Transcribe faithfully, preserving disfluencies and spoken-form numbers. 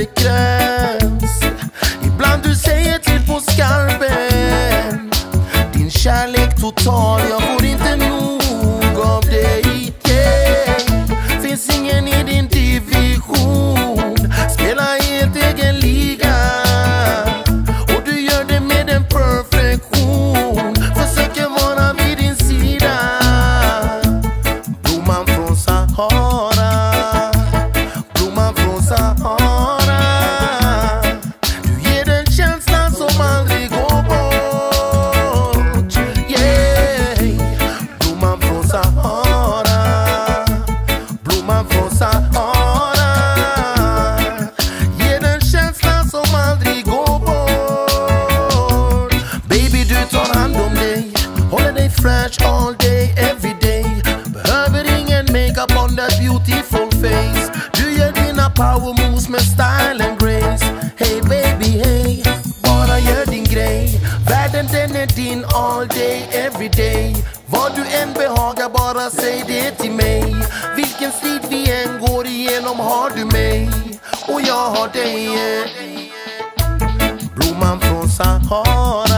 det krävs. Ibland du säger till på skarpen. Din kärlek total, jag får inte nog av dig, yeah. Finns ingen i din division. Spela helt egen liga. Och du gör det med en perfektion. Försöker vara vid din sida. Blomman från Sahara. Blomman från Sahara. Du ger den känslan som aldrig går bort, yeah. Blomman från Sahara. Blomman från Sahara. Ger den känslan som aldrig går bort. Baby, du tar hand om dig. Håller dig fresh all day, every day. Behöver ingen makeup on that beautiful face. Du gör dina power moves med style and grace. Hey baby, hey, bara gör din grej. Världen den är din all day, every day. Vad du än behagar, bara säg det till mig. Vilken strid vi än går igenom har du mig. Och jag har dig, yeah. Blomman från Sahara.